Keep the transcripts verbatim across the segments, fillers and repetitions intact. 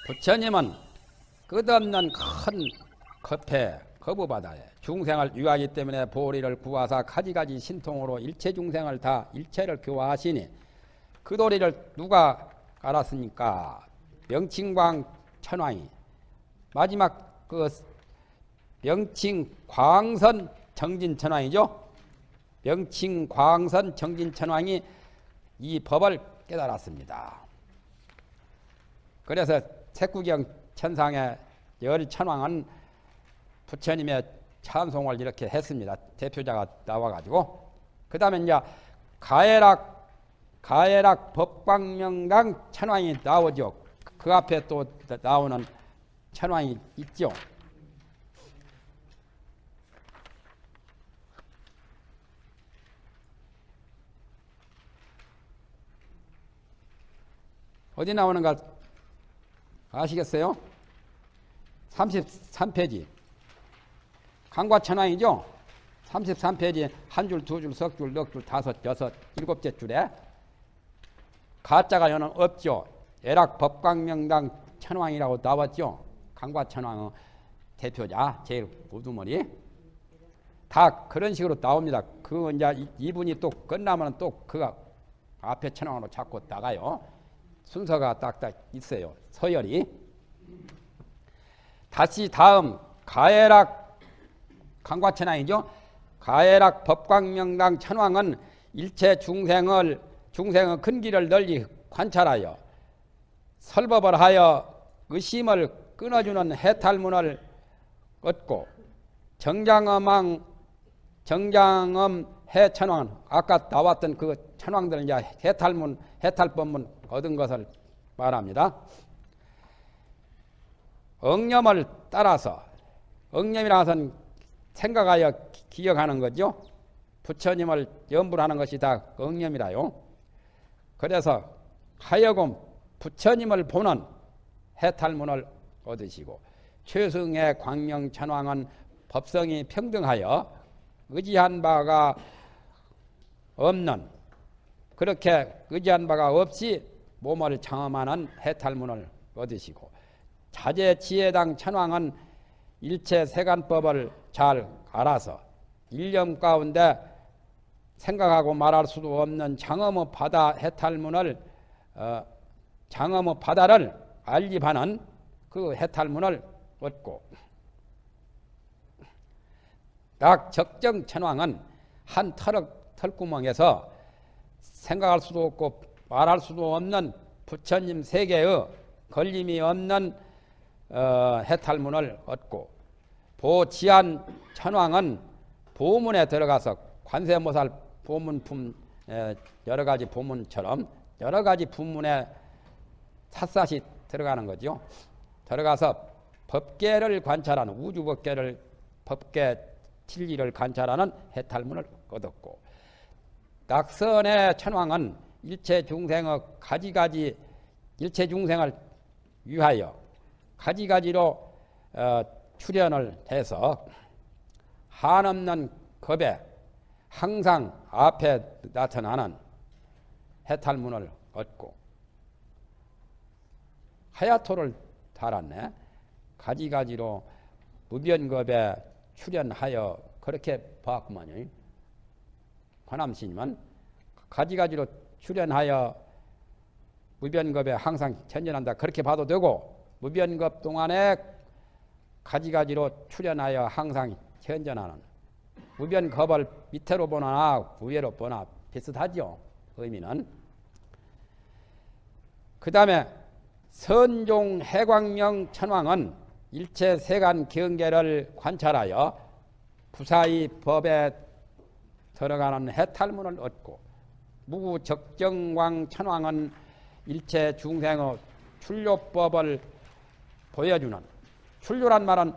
부처님은 끝없는 큰 겁에 거부바다에 중생을 유하기 때문에 보리를 구하사 가지가지 신통으로 일체 중생을 다 일체를 교화하시니 그 도리를 누가 알았습니까? 명칭광 천왕이 마지막 그 명칭광선 정진천왕이죠. 명칭광선 정진천왕이 이 법을 깨달았습니다. 그래서 색구경 천상의 열천왕은 부처님의 찬송을 이렇게 했습니다. 대표자가 나와가지고 그 다음에 이제 가해락 가해락 법광명당 천왕이 나오죠. 그 앞에 또 나오는 천왕이 있죠. 어디 나오는가 아시겠어요? 삼십삼 페이지 강과천왕이죠. 삼십삼 페이지 한 줄, 두 줄, 석 줄, 넉 줄, 다섯, 여섯, 일곱째 줄에 가짜가 여는 없죠. 애락 법광명당 천왕이라고 나왔죠. 강과천왕의 대표자 제일 우두머리 다 그런 식으로 나옵니다. 그 이제 이분이 또 끝나면 또 그 앞에 천왕으로 자꾸 나가요. 순서가 딱딱 있어요. 서열이. 다시 다음 가해락 강과천왕이죠. 가해락 법광명당 천왕은 일체 중생을 중생의 큰 길을 널리 관찰하여 설법을 하여 의심을 끊어주는 해탈문을 얻고 정장엄왕 정장엄 해천왕 아까 나왔던 그 천왕들은 이제 해탈문 해탈법문 얻은 것을 말합니다. 억념을 따라서 억념이라는 것은 생각하여 기억하는 거죠. 부처님을 염불하는 것이 다 억념이라요. 그래서 하여금 부처님을 보는 해탈문을 얻으시고 최승의 광명천왕은 법성이 평등하여 의지한 바가 없는 그렇게 의지한 바가 없이 몸을 장엄하는 해탈문을 얻으시고 자제지혜당 천왕은 일체 세간법을 잘 알아서 일념 가운데 생각하고 말할 수도 없는 장엄의 바다 해탈문을 어, 장엄의 바다를 알립하는 그 해탈문을 얻고 딱 적정 천왕은 한 털럭 털구멍에서 생각할 수도 없고 말할 수도 없는 부처님 세계의 걸림이 없는 어, 해탈문을 얻고 보지한 천왕은 보문에 들어가서 관세음보살 보문품 에, 여러 가지 보문처럼 여러 가지 부문에 샅샅이 들어가는 거죠. 들어가서 법계를 관찰하는 우주법계를 법계 진리를 관찰하는 해탈문을 얻었고 낙선의 천왕은 일체 중생의 가지가지 일체 중생을 위하여 가지가지로 어, 출현을 해서 한없는 겁에 항상 앞에 나타나는 해탈문을 얻고 하야토를 달았네. 가지가지로 무변겁에 출현하여 그렇게 봤구만요. 관암스님은 가지가지로 출현하여 무변겁에 항상 현존한다 그렇게 봐도 되고 무변겁 동안에 가지가지로 출현하여 항상 현존하는 무변겁을 밑으로 보나 위로 보나 비슷하죠. 의미는. 그 다음에 선종 해광명 천왕은 일체 세간 경계를 관찰하여 부사의 법에 들어가는 해탈문을 얻고 무적정광 천왕은 일체 중생의 출료법을 보여주는 출료란 말은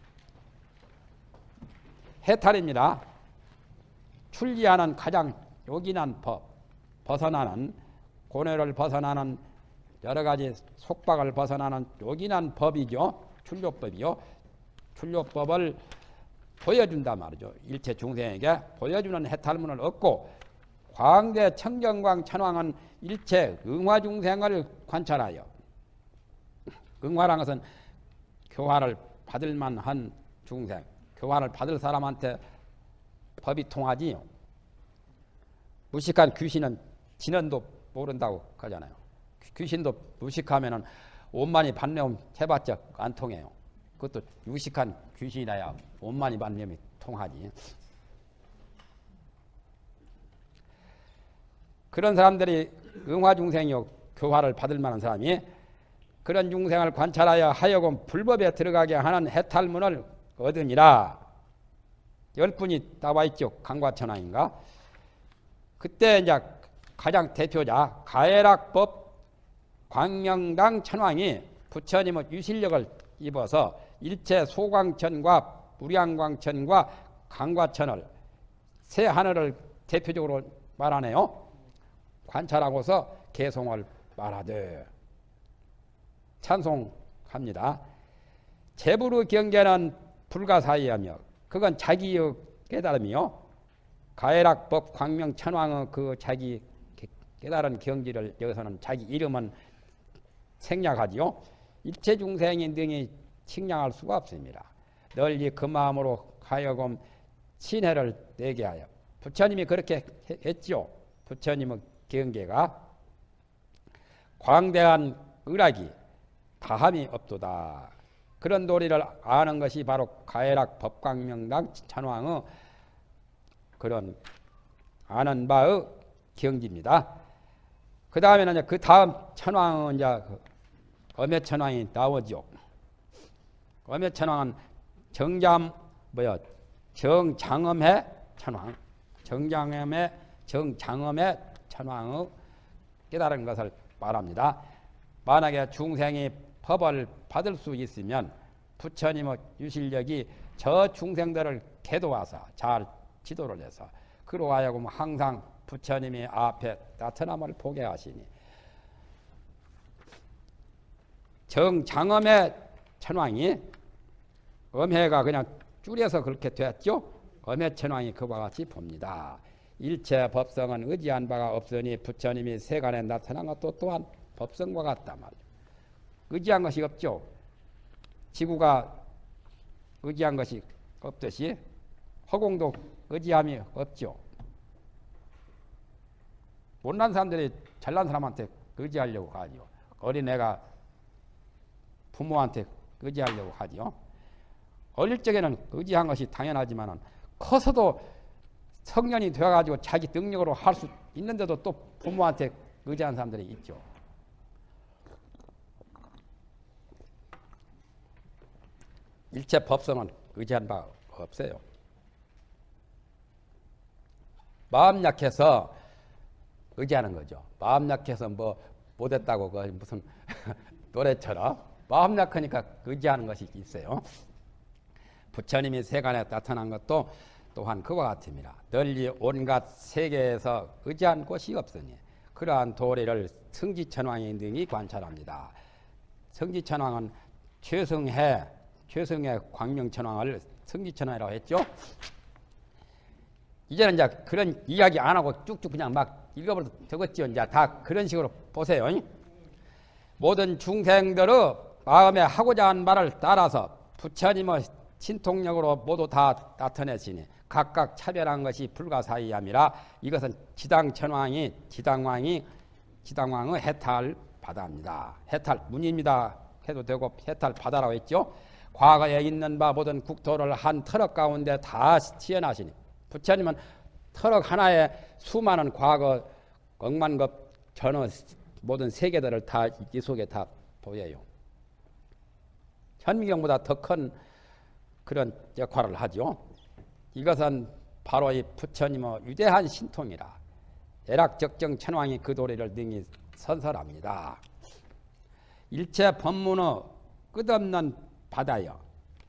해탈입니다. 출리하는 가장 요긴한 법, 벗어나는 고뇌를 벗어나는 여러 가지 속박을 벗어나는 요긴한 법이죠. 출료법이요. 출료법을 보여준단 말이죠. 일체 중생에게 보여주는 해탈문을 얻고 광대 청정광 천왕은 일체 응화 중생을 관찰하여 응화란 것은 교화를 받을 만한 중생, 교화를 받을 사람한테 법이 통하지요. 무식한 귀신은 진언도 모른다고 하잖아요. 귀신도 무식하면은 원만히 반념 해봤자 안 통해요. 그것도 유식한 귀신이라야 원만히 반념이 통하지. 그런 사람들이 응화 중생이요, 교화를 받을 만한 사람이 그런 중생을 관찰하여 하여금 불법에 들어가게 하는 해탈문을 얻으니라. 열 분이 나와 있죠. 강과천왕인가. 그때 이제 가장 대표자 가해락법 광명당 천왕이 부처님의 유실력을 입어서 일체 소광천과 무량광천과 강과천을 세 하늘을 대표적으로 말하네요. 관찰하고서 개송을 말하되 찬송합니다. 재부르 경계는 불가사의하며 그건 자기의 깨달음이요. 가해락법 광명천왕의 그 자기 깨달은 경지를 여기서는 자기 이름은 생략하지요. 일체 중생인 등이 칭량할 수가 없습니다. 널리 그 마음으로 하여금 신혜를 내게 하여 부처님이 그렇게 했지요. 부처님의 경계가 광대한 의락이 다함이 없도다. 그런 도리를 아는 것이 바로 가해락 법광명당 천왕의 그런 아는 바의 경지입니다. 그 다음에는 그 다음 천왕은 이제 엄해천왕이 나오죠. 엄해천왕은 정잠 뭐야 정장엄해 천왕, 정장엄해 정장엄해 천왕의 깨달은 것을 말합니다. 만약에 중생이 법을 받을 수 있으면 부처님의 유실력이 저 중생들을 계도하사 잘 지도를 해서 그로 하여금 항상 부처님이 앞에 나타남을 보게 하시니 정장엄의 천왕이 엄해가 그냥 줄여서 그렇게 되었죠. 엄해천왕이 그와 같이 봅니다. 일체 법성은 의지한 바가 없으니 부처님이 세간에 나타난 것도 또한 법성과 같단 말이에요. 의지한 것이 없죠. 지구가 의지한 것이 없듯이 허공도 의지함이 없죠. 못난 사람들이 잘난 사람한테 의지하려고 하죠. 어린애가 부모한테 의지하려고 하죠. 어릴 적에는 의지한 것이 당연하지만 커서도 성년이 되어가지고 자기 능력으로 할 수 있는데도 또 부모한테 의지하는 사람들이 있죠. 일체 법성은 의지한 바 없어요. 마음 약해서 의지하는 거죠. 마음 약해서 뭐 못했다고 그 무슨 노래처럼 마음 약하니까 의지하는 것이 있어요. 부처님이 세간에 나타난 것도 또한 그와 같습니다. 널리 온갖 세계에서 의지한 곳이 없으니 그러한 도리를 성지천왕이 등이 관찰합니다. 성지천왕은 최승해, 최승해 광명천왕을 성지천왕이라고 했죠. 이제는 이제 그런 이야기 안 하고 쭉쭉 그냥 막 읽어버려도 되겠죠. 이제 다 그런 식으로 보세요. 모든 중생들의 마음에 하고자 하는 말을 따라서 부처님의 신통력으로 모두 다 나타내시니 각각 차별한 것이 불가사의함이라. 이것은 지당천왕이 지당왕이 지당왕의 해탈 바다입니다. 해탈 문입니다 해도 되고 해탈 바다라고 했죠. 과거에 있는 바 모든 국토를 한 터럭 가운데 다 지어나시니 부처님은 터럭 하나에 수많은 과거 억만급 전후 모든 세계들을 다 이 속에 다 보여요. 현미경보다 더 큰 그런 역할을 하죠. 이것은 바로 이 부처님의 위대한 신통이라. 애락적정 천왕이 그 도리를 능히 선설합니다. 일체 법문의 끝없는 바다여.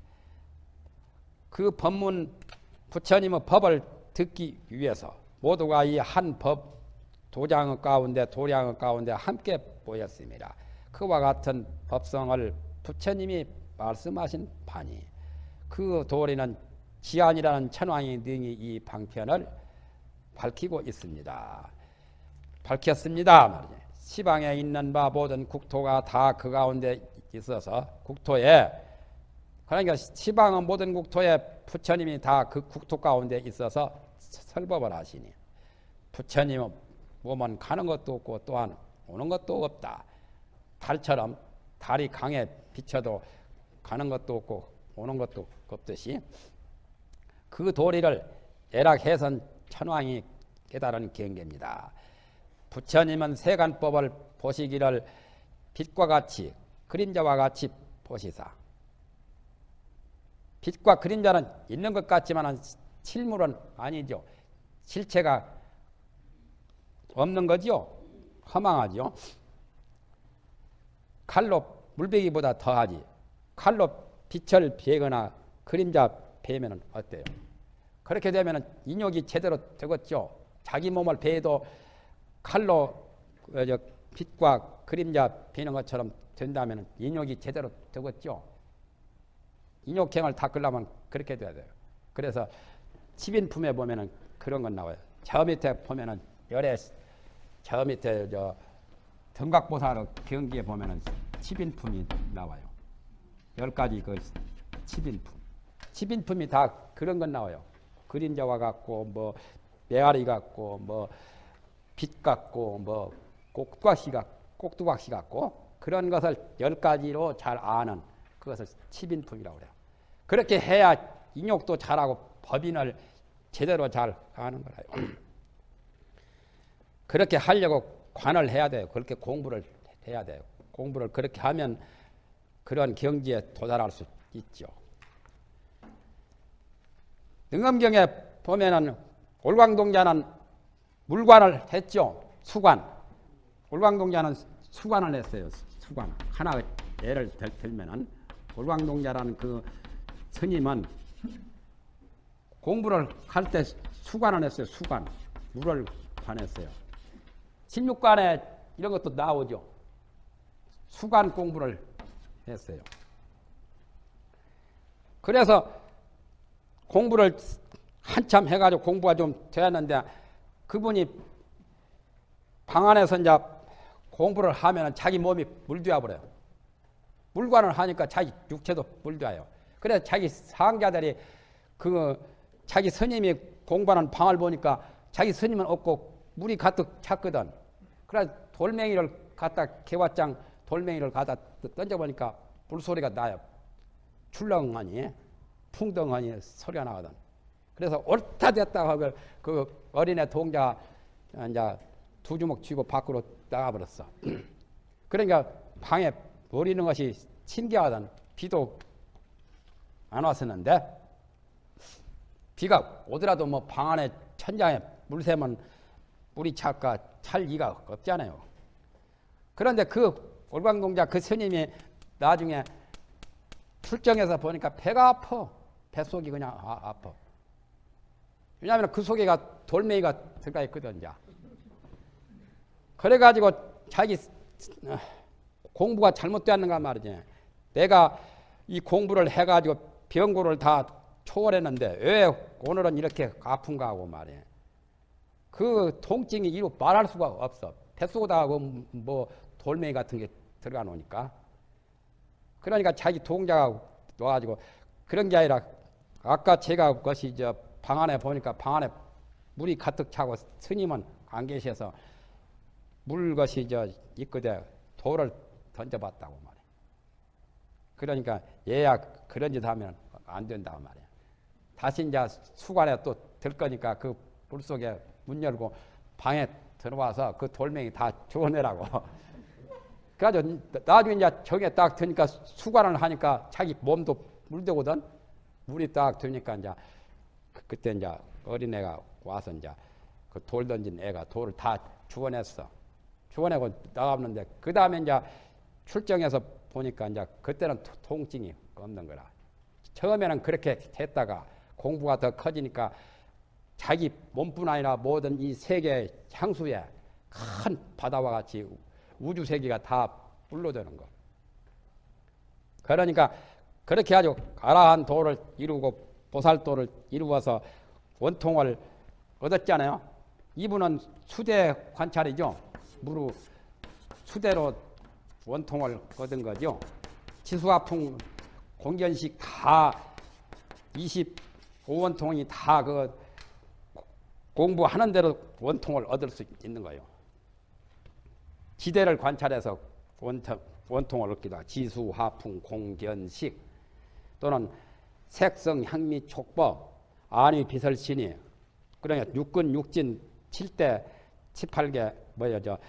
그 법문 부처님의 법을 듣기 위해서 모두가 이 한 법 도장의 가운데 도량의 가운데 함께 모였습니다. 그와 같은 법성을 부처님이 말씀하신 바니 그 도리는 지안이라는 천왕이 능히 이 방편을 밝히고 있습니다. 밝혔습니다. 말이죠. 시방에 있는 바 모든 국토가 다 그 가운데 있어서 국토에, 그러니까 시방의 모든 국토에 부처님이 다 그 국토 가운데 있어서 설법을 하시니, 부처님은 몸은 가는 것도 없고 또한 오는 것도 없다. 달처럼 달이 강에 비쳐도 가는 것도 없고 오는 것도 없듯이 그 도리를 애락해선 천왕이 깨달은 경계입니다. 부처님은 세간법을 보시기를 빛과 같이 그림자와 같이 보시사. 빛과 그림자는 있는 것 같지만 실물은 아니죠. 실체가 없는 거죠. 허망하죠. 칼로 물베기보다 더하지. 칼로 빛을 베거나 그림자 베면 어때요? 그렇게 되면 인욕이 제대로 되겠죠. 자기 몸을 베도 칼로 빛과 그림자 베는 것처럼 된다면 인욕이 제대로 되겠죠. 인욕행을 닦으려면 그렇게 돼야 돼요. 그래서 칠인품에 보면은 그런 건 나와요. 저 밑에 보면은 열에 저 밑에 저 등각보살의 경기에 보면은 칠인품이 나와요. 열 가지 그 칠인품. 칠인품이 다 그런 건 나와요. 그림자와 같고 뭐 메아리 같고 뭐 빛 같고 뭐 꼭두각시 같고 꼭두각시 같고 그런 것을 열 가지로 잘 아는 그것을 칠인품이라고 그래요. 그렇게 해야 인욕도 잘하고 법인을 제대로 잘 아는 거라요. 그렇게 하려고 관을 해야 돼요. 그렇게 공부를 해야 돼요. 공부를 그렇게 하면 그런 경지에 도달할 수 있죠. 능엄경에 보면은 올광동자는 물관을 했죠. 수관. 올광동자는 수관을 했어요. 수관. 하나 예를 들면은 올광동자라는 그 스님은 공부를 할 때 수관을 했어요. 수관. 물을 관했어요. 십육관에 이런 것도 나오죠. 수관 공부를 했어요. 그래서 공부를 한참 해가지고 공부가 좀 되었는데 그분이 방 안에서 이제 공부를 하면 자기 몸이 물들어 버려요. 물관을 하니까 자기 육체도 물들어요. 그래서 자기 상자들이 그 자기 스님이 공부하는 방을 보니까 자기 스님은 없고 물이 가득 찼거든. 그래서 돌멩이를 갖다 개화장 돌멩이를 갖다 던져보니까 물소리가 나요. 출렁하니 풍덩하니 소리가 나거든. 그래서 옳다 됐다 하고 그 어린애 동자 이제 두 주먹 쥐고 밖으로 나가버렸어. 그러니까 방에 버리는 것이 신기하거든. 비도 안 왔었는데 비가 오더라도 뭐 방 안에 천장에 물 새면 물이 찰까 찰 리가 없잖아요. 그런데 그 올광동자 그 스님이 나중에 출정해서 보니까 배가 아파. 뱃속이 그냥 아, 아파. 왜냐하면 그 속에가 돌멩이가 들어가 있거든. 이제. 그래가지고 자기 공부가 잘못되었는가 말이지. 내가 이 공부를 해가지고 병고를 다 초월했는데 왜 오늘은 이렇게 아픈가 하고 말이야. 그 통증이 이루 말할 수가 없어. 뱃속에다가 뭐 돌멩이 같은 게 들어가 놓으니까. 그러니까 자기 동자가 놓아가지고 그런 게 아니라 아까 제가 그것이 저 방 안에 보니까 방 안에 물이 가득 차고 스님은 안 계셔서 물 것이 저 있거든. 돌을 던져봤다고 말이야. 그러니까 얘야 그런 짓 하면 안 된다고 말이야. 다시 이제 수관에 또 들 거니까 그 물 속에 문 열고 방에 들어와서 그 돌멩이 다 주워내라고. 그래가지고 나중에 이제 정에 딱 드니까 수관을 하니까 자기 몸도 물되거든. 물이 딱 드니까 이제 그때 이제 어린애가 와서 이제 그 돌 던진 애가 돌을 다 주워냈어. 주워내고 나갔는데 그 다음에 이제 출정해서 보니까 이제 그때는 통증이 없는 거라. 처음에는 그렇게 했다가 공부가 더 커지니까 자기 몸뿐 아니라 모든 이 세계 향수에 큰 바다와 같이 우주 세계가 다 불러되는 거. 그러니까 그렇게 아주 아라한 도를 이루고 보살도를 이루어서 원통을 얻었잖아요. 이분은 수대 관찰이죠. 무루 수대로 원통을 얻은 거죠. 지수화풍 공견식 다 이십오 원통이 다 그 공부하는 대로 원통을 얻을 수 있는 거예요. 지대를 관찰해서 원통, 원통을 얻기도 하고 지수, 화풍, 공견식 또는 색성, 향미, 촉법, 안위, 비설신이 그러니까 육근, 육진, 칠대, 십팔 개 뭐예요 저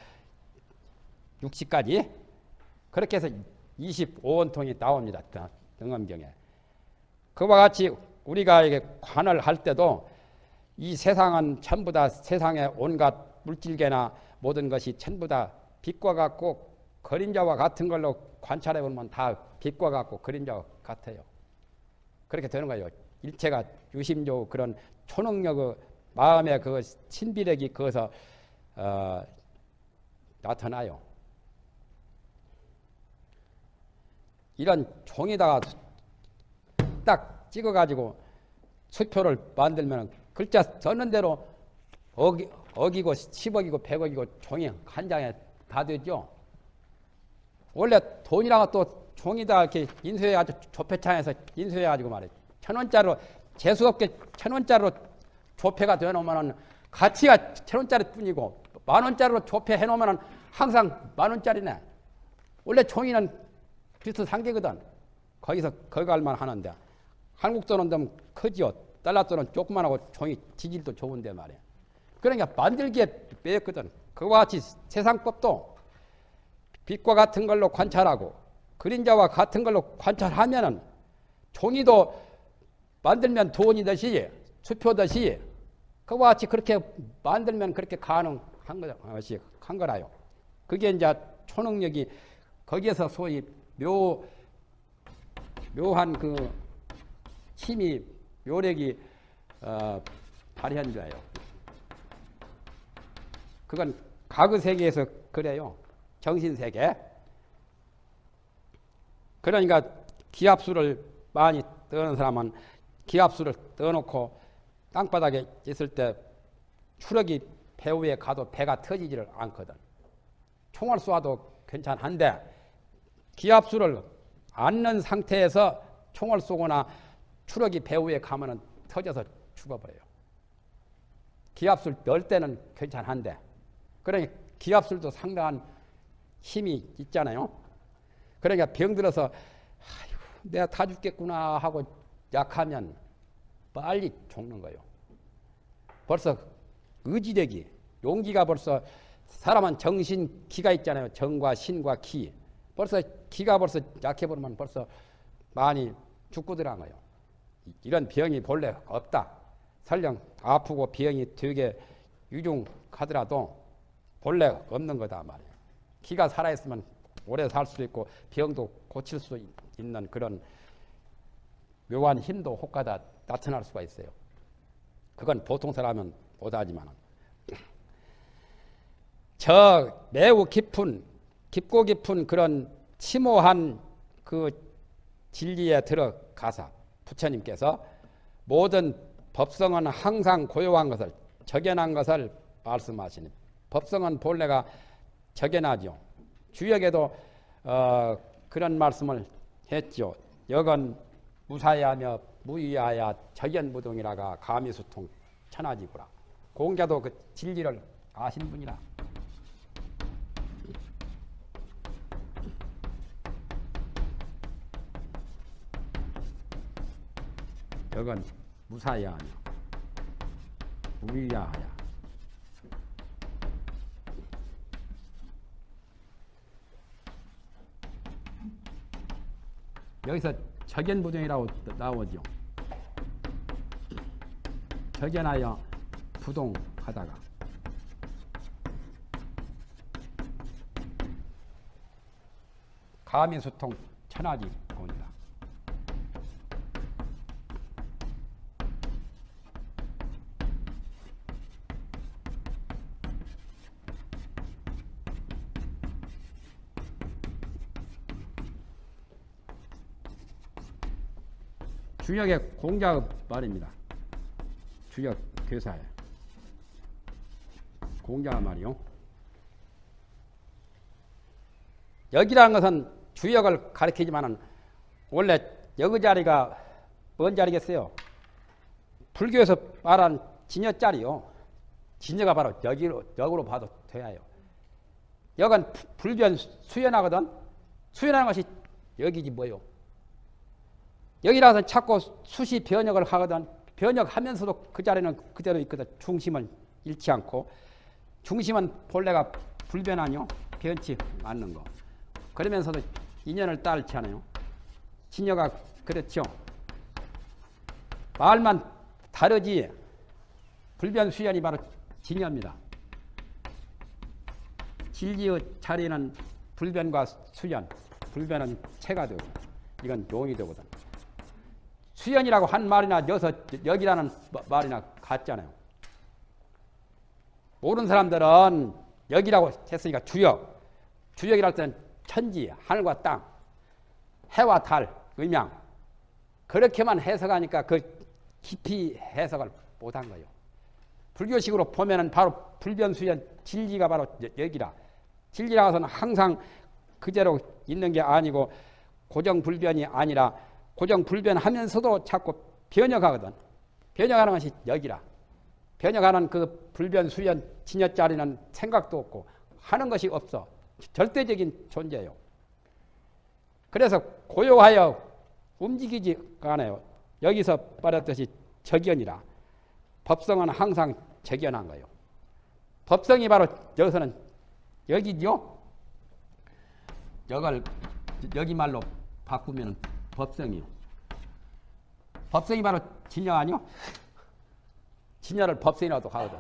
육지까지 그렇게 해서 이십오 원통이 나옵니다. 등엄경에. 그와 같이 우리가 이게 관을 할 때도 이 세상은 전부 다 세상의 온갖 물질계나 모든 것이 전부 다 빛과 같고 그림자와 같은 걸로 관찰해 보면 다 빛과 같고 그림자와 같아요. 그렇게 되는 거예요. 일체가 유심조 그런 초능력의 마음의 그 신비력이 거기서 어, 나타나요. 이런 종에다가 딱 찍어가지고 수표를 만들면 글자 써는 대로 억이, 억이고 십억이고 백억이고 종이 한 장에 다 되죠. 원래 돈이라고 또 종이다 이렇게 인쇄해가지고 조폐창에서 인쇄해가지고 말이에요. 천 원짜리로 재수없게 천 원짜리로 조폐가 되어놓으면 가치가 천 원짜리 뿐이고 만 원짜리로 조폐해 놓으면 항상 만 원짜리네. 원래 종이는 비슷한 상계거든. 거기서 거갈만 하는데 한국 돈은 좀 크지요. 달러 돈은 조그만하고 종이 지질도 좋은데 말이야. 그러니까 만들기에 빼였거든. 그와 같이 세상법도 빛과 같은 걸로 관찰하고 그림자와 같은 걸로 관찰하면은 종이도 만들면 돈이 듯이 수표듯이 그와 같이 그렇게 만들면 그렇게 가능한 것이 한 거라요. 그게 이제 초능력이 거기에서 소위 묘 묘한 그 힘이 묘력이 어, 발휘한 거예요. 그건 과거 세계에서 그래요. 정신 세계. 그러니까 기압수를 많이 떠는 사람은 기압수를 떠놓고 땅바닥에 있을 때 추력이 배 위에 가도 배가 터지지를 않거든. 총을 쏘아도 괜찮은데 기압수를 안 넣은 상태에서 총을 쏘거나 추력이 배 위에 가면은 터져서 죽어버려요. 기압수를 넣을 때는 괜찮은데 그러니까 기압술도 상당한 힘이 있잖아요. 그러니까 병들어서 아이고, 내가 다 죽겠구나 하고 약하면 빨리 죽는 거예요. 벌써 의지력이 용기가 벌써 사람은 정신 기가 있잖아요. 정과 신과 기. 벌써 기가 벌써 약해버리면 벌써 많이 죽고 들어간 거예요. 이런 병이 본래 없다. 설령 아프고 병이 되게 유중하더라도 본래 없는 거다 말이에요. 기가 살아있으면 오래 살 수 있고 병도 고칠 수 있는 그런 묘한 힘도 혹가다 나타날 수가 있어요. 그건 보통 사람은 못하지만 저 매우 깊은 깊고 깊은 그런 심오한 그 진리에 들어가서 부처님께서 모든 법성은 항상 고요한 것을 적연한 것을 말씀하시니 법성은 본래가 적연하죠. 주역에도 어, 그런 말씀을 했죠. 역은 무사야하며 무위하야 적연무동이라가 가미수통 천하지구라. 공자도 그 진리를 아신 분이라. 역은 무사야하며 무위하야. 여기서 적연부동이라고 나오죠. 적연하여 부동하다가 가미수통 천하지 본이다. 주역의 공자의 말입니다. 주역 교사에 공자의 말이요. 역이라는 것은 주역을 가리키지만은 원래 여기 자리가 뭔 자리겠어요? 불교에서 말한 진여자리요. 진여가 바로 여기로, 역으로 봐도 돼요. 역은 불변 수연하거든. 수연하는 것이 여기지 뭐요. 여기라서 자꾸 수시 변역을 하거든. 변역하면서도 그 자리는 그대로 있거든. 중심은 잃지 않고. 중심은 본래가 불변하뇨. 변치 않는 거. 그러면서도 인연을 따르지 않아요. 진여가 그렇죠. 말만 다르지 불변 수연이 바로 진여입니다. 진리의 자리는 불변과 수연. 불변은 체가 되고 이건 용이 되거든. 수연이라고 한 말이나 여서 여기라는 말이나 같잖아요. 모르는 사람들은 여기라고 했으니까 주역. 주역이랄 때는 천지, 하늘과 땅, 해와 달, 음양. 그렇게만 해석하니까 그 깊이 해석을 못한 거예요. 불교식으로 보면은 바로 불변수연 진리가 바로 여기라. 진리라고 해서는 항상 그대로 있는 게 아니고 고정불변이 아니라 고정불변하면서도 자꾸 변혁하거든. 변혁하는 것이 여기라. 변혁하는 그 불변수연 진여자리는 생각도 없고 하는 것이 없어. 절대적인 존재예요. 그래서 고요하여 움직이지 않아요. 여기서 말했듯이 적연이라. 법성은 항상 적연한 거예요. 법성이 바로 여기서는 여기죠. 여걸 여기 말로 바꾸면 법성이요. 법성이 바로 진여 아니요? 진여를 법성이라도 하거든.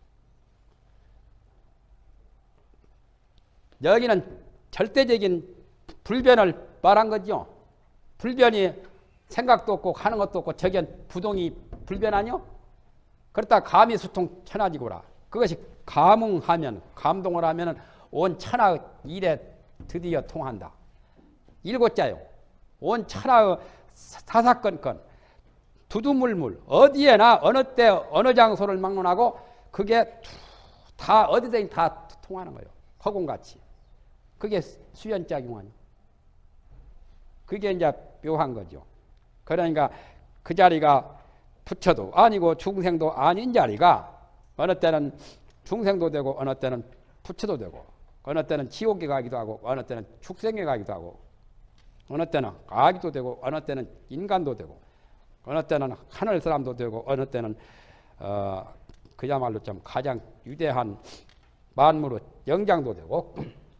여기는 절대적인 불변을 말한 거죠. 불변이 생각도 없고 하는 것도 없고 적연 부동이 불변 아니요? 그렇다 감이 수통 천하지고라. 그것이 감응하면 감동을 하면 온 천하 일에 드디어 통한다. 일곱 자요. 온 천하의 사사건건 두두물물 어디에나 어느 때 어느 장소를 막론하고 그게 다 어디든지 다 통하는 거예요. 허공같이. 그게 수연작용 아니에요. 그게 이제 묘한 거죠. 그러니까 그 자리가 부처도 아니고 중생도 아닌 자리가 어느 때는 중생도 되고 어느 때는 부처도 되고 어느 때는 지옥에 가기도 하고 어느 때는 축생에 가기도 하고 어느 때는 아기도 되고 어느 때는 인간도 되고 어느 때는 하늘 사람도 되고 어느 때는 어, 그야말로 좀 가장 위대한 만물의 영장도 되고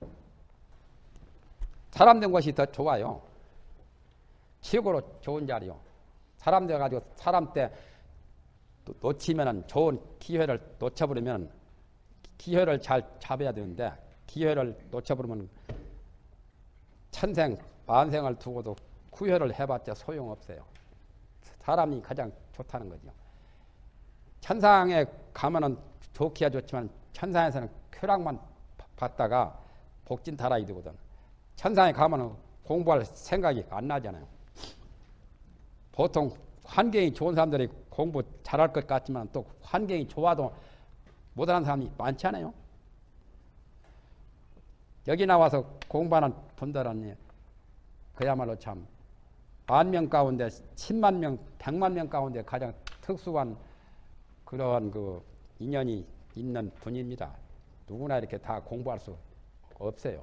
사람 된 것이 더 좋아요. 최고로 좋은 자리요. 사람 돼가지고 사람 때 놓치면은 좋은 기회를 놓쳐버리면 기회를 잘 잡아야 되는데 기회를 놓쳐버리면 천생 만생을 두고도 구회를 해봤자 소용없어요. 사람이 가장 좋다는 거죠. 천상에 가면은 좋기야 좋지만 천상에서는 쾌락만 받다가 복진타락이 되거든. 천상에 가면은 공부할 생각이 안 나잖아요. 보통 환경이 좋은 사람들이 공부 잘할 것 같지만 또 환경이 좋아도 못하는 사람이 많잖아요. 여기 나와서 공부하는 분들은 그야말로 참 만 명 가운데 십만 명, 백만 명 가운데 가장 특수한 그러한 그 인연이 있는 분입니다. 누구나 이렇게 다 공부할 수 없어요.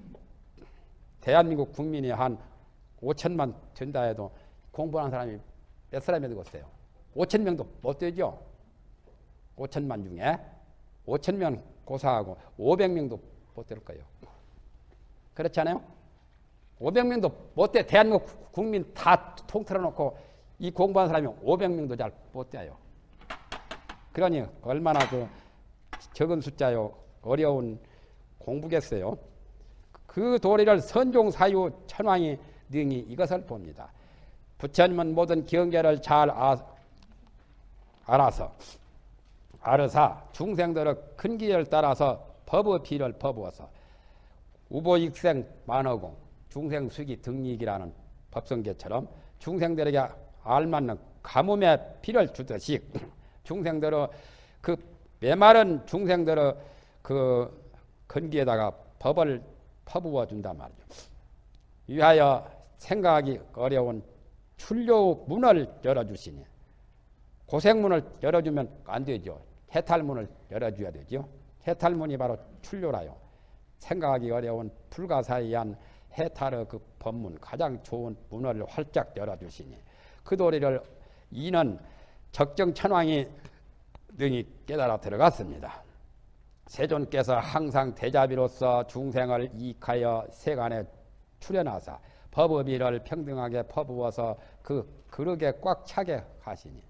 대한민국 국민이 한 오천만 된다 해도 공부하는 사람이 몇 사람이 되겠어요? 오천 명도 못 되죠? 오천만 중에 오천 명 고사하고 오백 명도 못 될 거예요. 그렇지 않아요? 오백 명도 못 돼. 대한민국 국민 다 통틀어 놓고 이 공부하는 사람이 오백 명도 잘 못 돼요. 그러니 얼마나 그 적은 숫자요. 어려운 공부겠어요. 그 도리를 선종사유 천왕이 능히 이것을 봅니다. 부처님은 모든 경계를 잘 아, 알아서 알아서 중생들의 근기를 따라서 법의 비를 퍼부어서 우보익생 만허공 중생수기 등lik이라는 법성계처럼 중생들에게 알맞는 가뭄의 피를 주듯이 중생들의 그 메마른 중생들의 그 근기에다가 법을 퍼부어 준단 말이죠. 위하여 생각하기 어려운 출료 문을 열어주시니, 고생문을 열어주면 안 되죠. 해탈문을 열어줘야 되죠. 해탈문이 바로 출료라요. 생각하기 어려운 불가사의한 해탈의 그 법문, 가장 좋은 문을 활짝 열어주시니 그 도리를 이는 적정천왕이 능히 깨달아 들어갔습니다. 세존께서 항상 대자비로서 중생을 이익하여 세간에 출현하사 법의비를 평등하게 퍼부어서 그 그릇에 꽉 차게 하시니,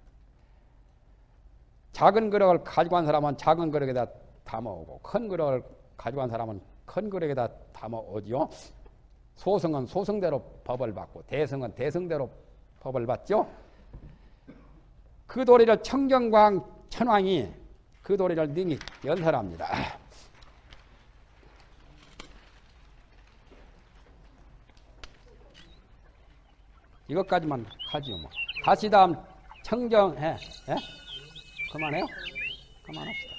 작은 그릇을 가지고 간 사람은 작은 그릇에다 담아오고 큰 그릇을 가지고 간 사람은 큰 그릇에다 담아오지요. 소승은 소승대로 법을 받고 대승은 대승대로 법을 받죠. 그 도리를 청정광 천왕이 그 도리를 능히 연설합니다. 이것까지만 하지요. 뭐. 다시 다음 청정해. 예? 그만해요? 그만합시다.